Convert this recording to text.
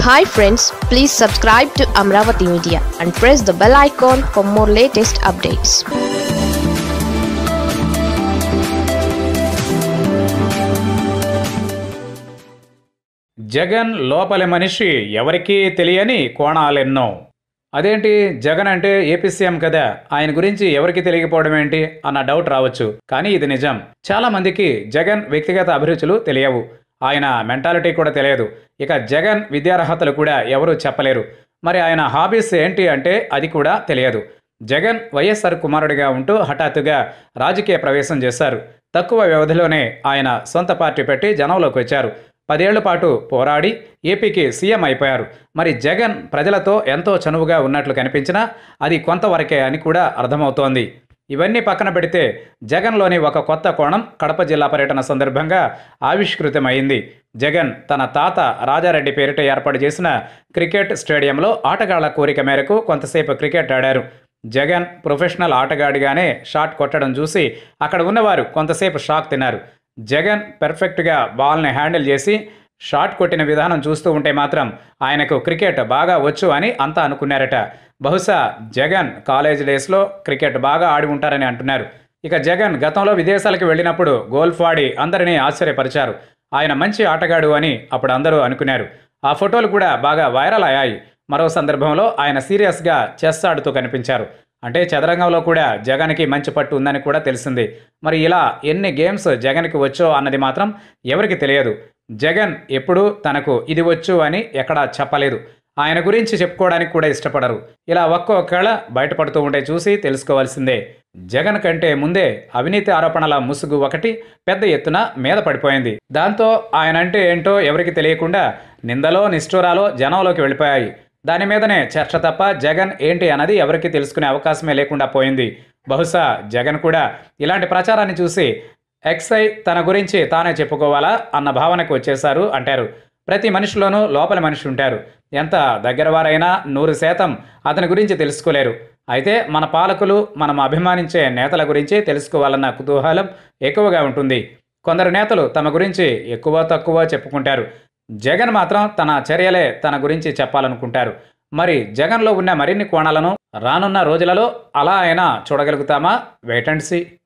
Hi friends, please subscribe to Amravati Media and press the bell icon for more latest updates. Jagan లోపలి మనిషి ఎవరికీ తెలియని కోణాలెన్నో. అదేంటి జగన్ అంటే ఏపీ సీఎం కదా, ఆయన గురించి ఎవరికి తెలియకపోవడం ఏంటి అన్న డౌట్ రావచ్చు. కానీ ఇది నిజం. చాలా మందికి జగన్ వ్యక్తిగత అభిరుచులు తెలియవు, ఆయన మెంటాలిటీ కూడా తెలియదు. ఇక జగన్ విద్యార్హతలు కూడా ఎవరూ చెప్పలేరు. మరి ఆయన హాబీస్ ఏంటి అంటే అది కూడా తెలియదు. జగన్ వైఎస్ఆర్ కుమారుడిగా ఉంటూ హఠాత్తుగా రాజకీయ ప్రవేశం చేశారు. తక్కువ వ్యవధిలోనే ఆయన సొంత పార్టీ పెట్టి జనంలోకి వచ్చారు. 10 ఏళ్ల పాటు పోరాడి ఏపీకి సీఎం అయిపోయారు. మరి జగన్ ప్రజలతో ఎంతో చనువుగా ఉన్నట్లు కనిపించినా అది కొంతవరకే అని కూడా అర్థమవుతోంది. ఇవన్నీ పక్కన పెడితే జగన్లోని ఒక కొత్త కోణం కడప జిల్లా పర్యటన సందర్భంగా ఆవిష్కృతమైంది. జగన్ తన తాత రాజారెడ్డి పేరిట ఏర్పాటు చేసిన క్రికెట్ స్టేడియంలో ఆటగాళ్ల కోరిక మేరకు కొంతసేపు క్రికెట్ ఆడారు. జగన్ ప్రొఫెషనల్ ఆటగాడిగానే షాట్ కొట్టడం చూసి అక్కడ ఉన్నవారు కొంతసేపు షాక్ తిన్నారు. జగన్ పెర్ఫెక్ట్గా బాల్ని హ్యాండిల్ చేసి షాట్ కొట్టిన విధానం చూస్తూ ఉంటే మాత్రం ఆయనకు క్రికెట్ బాగా వచ్చు అని అంతా అనుకున్నారట. బహుశా జగన్ కాలేజ్ డేస్లో క్రికెట్ బాగా ఆడి ఉంటారని అంటున్నారు. ఇక జగన్ గతంలో విదేశాలకు వెళ్ళినప్పుడు గోల్ఫ్ ఆడి అందరినీ ఆశ్చర్యపరిచారు. ఆయన మంచి ఆటగాడు అని అప్పుడు అందరూ అనుకున్నారు. ఆ ఫోటోలు కూడా బాగా వైరల్ అయ్యాయి. మరో సందర్భంలో ఆయన సీరియస్గా చెస్ ఆడుతూ కనిపించారు. అంటే చదరంగంలో కూడా జగన్కి మంచి పట్టు ఉందని కూడా తెలిసింది. మరి ఇలా ఎన్ని గేమ్స్ జగన్కి వచ్చో అన్నది మాత్రం ఎవరికి తెలియదు. జగన్ ఎప్పుడూ తనకు ఇది వచ్చు అని ఎక్కడా చెప్పలేదు. ఆయన గురించి చెప్పుకోవడానికి కూడా ఇష్టపడరు. ఇలా ఒక్కొక్కళ్ళ బయటపడుతూ ఉంటే చూసి తెలుసుకోవాల్సిందే. జగన్ కంటే ముందే అవినీతి ఆరోపణల ముసుగు ఒకటి పెద్ద ఎత్తున మీద పడిపోయింది. దాంతో ఆయన అంటే ఏంటో ఎవరికి తెలియకుండా నిందలో నిష్ఠూరాలో జనంలోకి వెళ్ళిపోయాయి. దాని మీదనే చర్చ తప్ప జగన్ ఏంటి అన్నది ఎవరికి తెలుసుకునే అవకాశమే లేకుండా పోయింది. బహుశా జగన్ కూడా ఇలాంటి ప్రచారాన్ని చూసి ఎక్స్ఐ తన గురించి తానే చెప్పుకోవాలా అన్న భావనకు వచ్చేశారు అంటారు. ప్రతి మనిషిలోనూ లోపల మనిషి ఉంటారు. ఎంత దగ్గరవారైనా 100% అతని గురించి తెలుసుకోలేరు. అయితే మన పాలకులు, మనం అభిమానించే నేతల గురించి తెలుసుకోవాలన్న కుతూహలం ఎక్కువగా ఉంటుంది. కొందరు నేతలు తమ గురించి ఎక్కువ తక్కువ చెప్పుకుంటారు. జగన్ మాత్రం తన చర్యలే తన గురించి చెప్పాలనుకుంటారు. మరి జగన్లో ఉన్న మరిన్ని కోణాలను రానున్న రోజులలో అలా అయినా చూడగలుగుతామా? Wait and see.